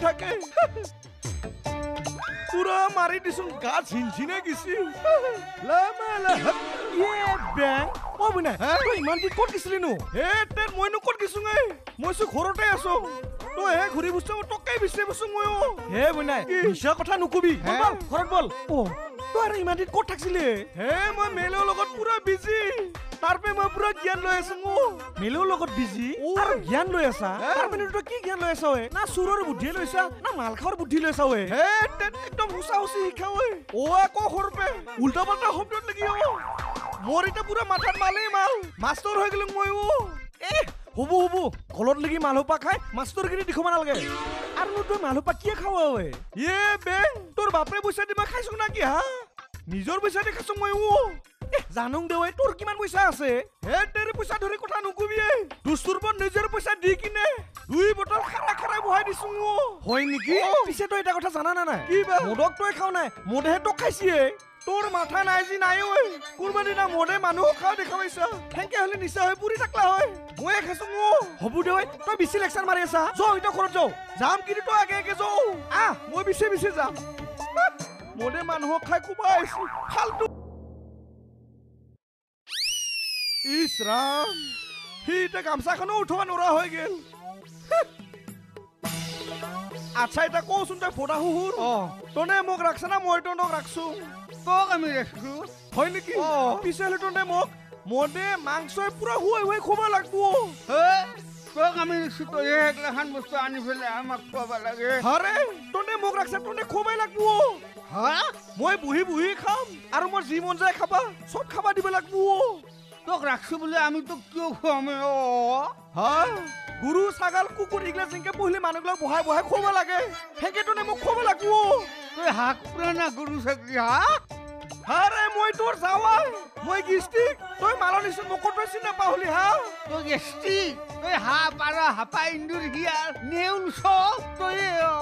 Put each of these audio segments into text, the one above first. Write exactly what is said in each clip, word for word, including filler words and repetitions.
থাকে পুরা মারি দিছুন গা ঝিনঝিনে গিছি লামালা ইয়ে ব্যাং ও বনা তুই ইমান দি কত গিছলি নো হে তেন মইনো কত গিছুং এ মইছো ঘৰতে আছো তই হে ঘুৰি বুস্ত টকাই বিছে বসু মই হে বনা মিছা কথা নুকুবি বল ঘৰত বল ও তই আৰু ইমান দি কত থাকছিলি হে মই মেলৰ লগত পুৰা বিজি তাৰপে মই পুৰা জ্ঞান লৈ আছো মেলৰ লগত বিজি আৰু জ্ঞান লৈ আছা তাৰপে তই কি জ্ঞান লৈ আছা না সুৰৰ বুদ্ধি লৈছা না মালখাৰ বুদ্ধি লৈছা হে একদম হুসা হুসি শিখা ঐ ও আকৌ সৰপে উল্টা পাল্টা শব্দত লাগি ও মোৰ এটা পুৰা মাথাত মালেই মাল মাষ্টৰ হৈ গেলো মই ও এ হব হব কলত লাগি মালহপা খাই মাষ্টৰগিৰি দেখুৱা নালাগে আৰু তই মালহপা কি খাৱ ঐ এ বেং তোৰ বাপৰে পইচা দিবা খাইছো না কি হা নিজৰ পইচা দি খাইছো মই ও জানুং দে ঐ তোৰ কিমান পইচা আছে হে তেৰে পইচা ধৰি কথা নুকুবি দুস্তুৰ পৰ নিজৰ পইচা দি কিনে দুই বটল খাৰা খাৰা বহাই দিছো ও হয় নেকি পিছে তই এটা কথা জানা না নাই কি বা মদক তই খাও নাই মদেহে তোক খাইছিয়ে তোৰ মাথা নাই যি নাই ঐ কোনবা দিনা মদে মানুহ খাও দেখা পাইছা হেংকে হলে নিচা হৈ পুৰি থাকলা হয় মই খাইছো ও হ'ব দে ঐ তই বেছি লেকচাৰ মাৰি আছা যো ইটো ঘৰত যাও যাম কিন্তু তই আগে আগে যাও আহ মই বেছি বেছি যাম মদে মানুহ খাই কুবা আইছি ফালতু ইছৰাম হিতে গামছাখনো উঠবা নৰা হৈ গেল আচ্ছা এটা কওচোন তই ফোটা হুহুৰ তনে মোক ৰাখছা না মই তনক ৰাখছো তোক আমি ৰাখছো হয় নেকি পিছে হলে তনে মোক মদে মাংসই পুৰা হুৱাই হুৱাই খোবা লাগবো হে তোক আমি ৰাখছো তই একলাখান বস্তু আনি ফেলে আমাক খোৱাবা লাগে আৰে তনে মোক ৰাখছা তনে খোবাই লাগবো হা মই বুহি বুহি খাম আৰু মোৰ যি মন যায় খাবা সব খাবা দিব লাগবো তোক ৰাখছো বলে আমি তোক কিয় খুৱাম হা গুৰু ছাগাল কুকুৰ ইগলা জিংকে পহিলে মানুহবিলাক বহাই বহাই খোবা লাগে হেকে তনে মোক খোবা লাগবো তই হাক পুৰানা গুৰু ছাগলি হা আরে মই তোৰ যাওয়া মই গিষ্টিক তই মালৰ নিছ মোক তই চিনা পাহলি হা তই গিষ্টিক তই হা পাৰা হাপা ইন্দুৰ হিয়াৰ নেউন সব তই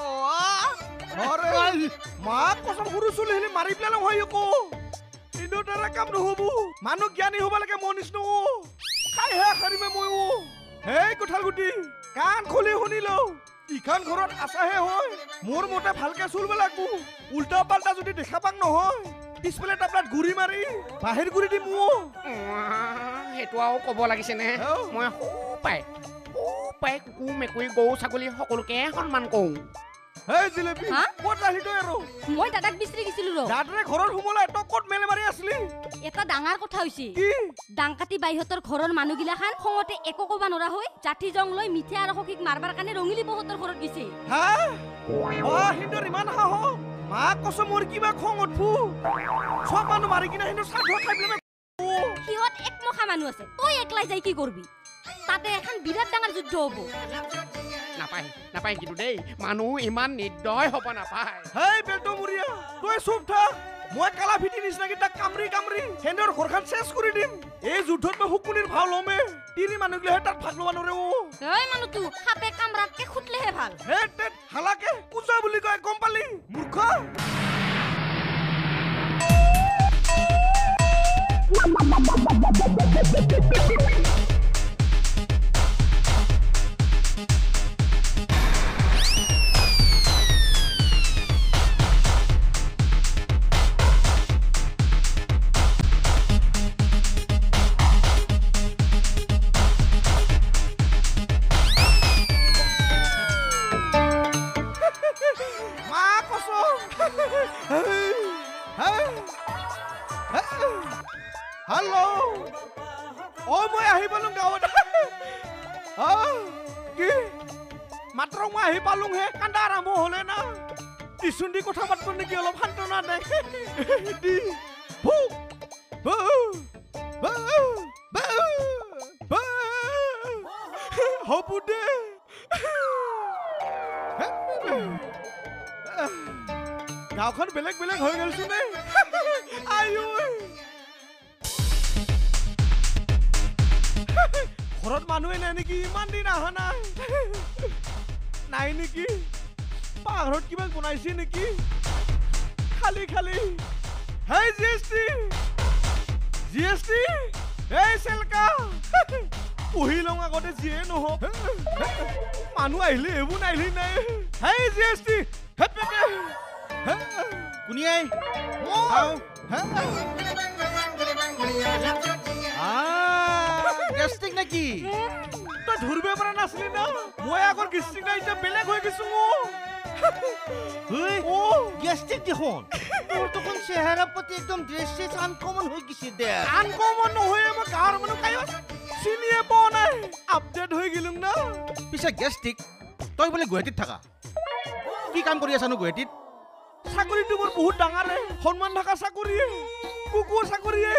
আরে মা কসম গুৰু চলি হেলি মাৰি পেলাম হয় কো ইন্দুৰ দ্বাৰা কাম নহব মানুহ জ্ঞানী হ'ব লাগে মন নিছ খাই হে খাৰিমে মই হে কঠালগুটি কাণ খুলি শুনিলো ইখান ঘৰত আছাহে হয় মোৰ মতে ভালকে চুলব লাগবো উল্টা পাল্টা যদি দেখা পাক নহয় পিছফালে টাপলাত ঘুৰি মাৰি বাহিৰ ঘুৰি দিম সেইটো আৰু ক'ব লাগিছে নে মই পাই পাই কুকুৰ মেকুৰী গৰু ছাগলী সকলোকে সন্মান কৰোঁ হেই জিলেপি ক'ত ৰাহি তই আৰু মই দাদাক বিচাৰি গিছিলো ৰ দাদাৰে ঘৰৰ হুমলাই তই ক'ত মেলে মাৰি আছিলি এটা ডাঙৰ কথা হৈছে কি ডাংকাটি বাইহঁতৰ ঘৰৰ মানুহগিলা খান খঙতে একো ক'বা নৰা হৈ জাঠি জং লৈ মিঠে আৰু সখীক মাৰবাৰ কাৰণে ৰঙিলি বহুতৰ ঘৰত গিছে হা অ হিন্দৰ ইমান হাহ মা কসম মোৰ কিবা খং উঠবো সব মানুহ মাৰি কিনে হিন্দৰ সাধু খাই পেলে সিহঁত একমখা মানুহ আছে তই একলাই যাই কি কৰবি তাতে এখন বিৰাট ডাঙৰ যুদ্ধ হ'ব নাপায় নাপায় কিন্তু দেই মানুহ ইমান নিৰ্দয় হ'ব নাপায় হেই বেটো মুৰিয়া তই চুপ থাক মই কালা ভিটি নিচিনাকি তাক কামৰি কামৰি হেন্দৰ ঘৰখন চেছ কৰি দিম এই যুদ্ধত মই হুকুনিৰ ভাও লমে তিৰি মানুহগিলাহে তাত ভাগ ল'ব নোৱাৰে ও এই মানুহটো সাপে কামৰাতকে খুটলেহে ভাল হে তেত হালাকে কুজা বুলি কয় গম পালি মূৰ্খ Hello. Oh, মই আহি পালুং গাঁৱত কি মাত্ৰ মই আহি পালুং হে কান্দা আৰম্ভ হলে না কিছুন্দি কথা পাতব নেকি অলপ শান্তনা দে দি হ'ব দে গাঁওখন বেলেগ বেলেগ হৈ গেলছো নে আয়ো ঘৰত মানুহে নাই নেকি ইমান দিন অহা নাই নাই নেকি পাহাৰত কিবা বনাইছে নেকি খালি খালি হেই G S T G S T এই চেলকা পঢ়ি লওঁ আগতে যিয়ে নহওক মানুহ আহিলে এইবোৰ নাহিলি নাই হেই জি এছ টি কুনিয়াই গেষ্টিক নেকি তই ধৰিব পৰা নাছিলি না মই আগৰ গেষ্টিক নাই এতিয়া বেলেগ হৈ গৈছো ও গেষ্টিক দেখোন তোৰ তখন চেহাৰা প্ৰতি একদম ড্ৰেছ আনকমন হৈ গৈছে দে আনকমন নহয়ে মই গাঁৱৰ মানুহ কাই চিনিয়ে পোৱা নাই আপডেট হৈ গেলুম না পিছে গেষ্টিক তই বোলে গুৱাহাটীত থাকা কি কাম কৰি আছানো গুৱাহাটীত চাকৰিটো মোৰ বহুত ডাঙৰে সন্মান থকা চাকৰিয়ে কুকুৰ চাকৰিয়ে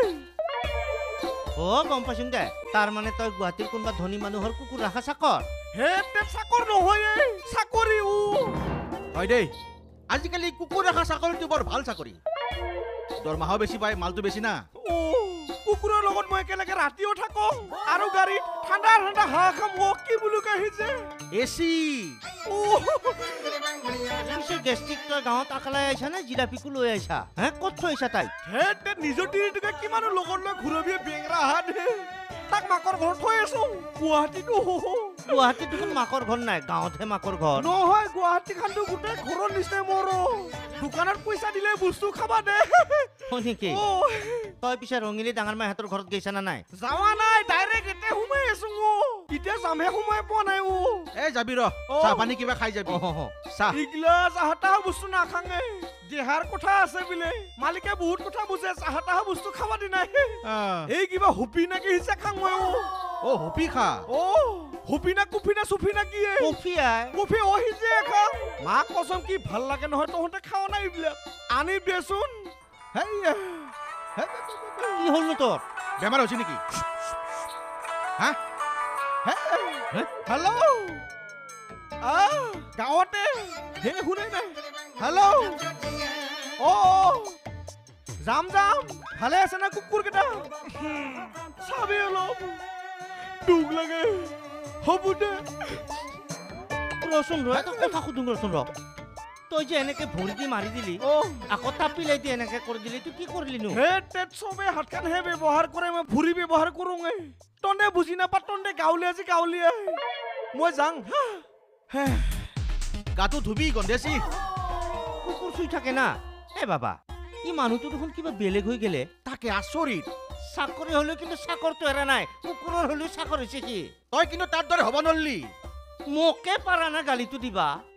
অ গম পাইছোং দে তাৰ মানে তই গুৱাহাটীৰ কোনোবা ধনী মানুহৰ কুকুৰ ৰাখা চাকৰ হে তে চাকৰ নহয়ে চাকৰি ও হয় দেই আজিকালি কুকুৰ ৰাখা চাকৰিটো বৰ ভাল চাকৰি দৰমহাও বেছি পায় মালটো বেছি না ও কুকুৰৰ লগত মই একেলগে ৰাতিও থাকো আৰু গাড়ীত ঠাণ্ডা ঠাণ্ডা হাঁহ খাম ও কি বুলি কাহিছে এচি ও পিছে গেষ্টিক তই গাঁৱত আকালাই আহিছা নে জিলাপিকো লৈ আহিছা হে ক'ত থৈছা তাই হে তে নিজৰ তিৰিটোকে কিমানো লগত লৈ ঘূৰবিয়ে বেংৰা হাত হে তাক মাকৰ ঘৰত থৈ আছো গুৱাহাটীতো গুৱাহাটীত দেখোন মাকৰ ঘৰ নাই গাঁৱতহে মাকৰ ঘৰ নহয় গুৱাহাটী খানটো গোটেই ঘৰৰ নিচিনা মোৰ দোকানত পইচা দিলে বস্তু খাবা দে হয় নেকি তই পিছে ৰঙিলী ডাঙৰ মাহঁতৰ ঘৰত গৈছা না নাই যাৱা নাই ডাইৰেক্ট এতে সোমাই আছো এতিয়া যামহে সোমাই পোৱা নাই ও এই যাবি ৰ চাহ পানী কিবা খাই যাবি চাহ ইগলা চাহতাহ বস্তু নাখাঙে দেহাৰ কথা আছে বোলে মালিকে বহুত কথা বুজে চাহতাহ বস্তু খাবা দি নাই এই কিবা হুপি নাকি হিচা খাং মই ও হুপি খা ও হুপি না কুফি না সুফি না কি কফি আই কফি ও হিজে খা মা কসম কি ভাল লাগে নহয় তহঁতে খাও নাই এইবিলাক আনি দেচোন হেই কি হল তোৰ বেমাৰ হৈছে নেকি হা হেল্ল' আহ গাঁৱতে হে শুনে নাই হেল্ল' অ যাম যাম ভালে আছে না কুকুৰ কেইটা চাবি অলপ দুখ লাগে হ'ব দে ৰচোন ৰ এটা কথা সুধো ৰচোন ৰ তই যে এনেকে ভৰি দি মাৰি দিলি আকৌ তাপিলাই দি এনেকে কৰি দিলি তুই কি কৰিলিনো হে তেত চবে হাতখান হে ব্যৱহাৰ কৰে মই ভৰি ব্যৱহাৰ কৰোঁ তনে বুজি নাপা তনে গাঁৱলীয়া যে গাঁৱলীয়া মই যাং গাটো ধুবি গন্ধেছি কুকুৰ চুই থাকে না এ বাবা ই মানুহটো দেখোন কিবা বেলেগ হৈ গেলে তাকে আচৰিত চাকৰি হলেও কিন্তু চাকৰটো এৰা নাই কুকুৰৰ হলেও চাকৰ হৈছে কি তই কিন্তু তাৰ দৰে হ'ব নৰলি মোকে পাৰা না গালিটো দিবা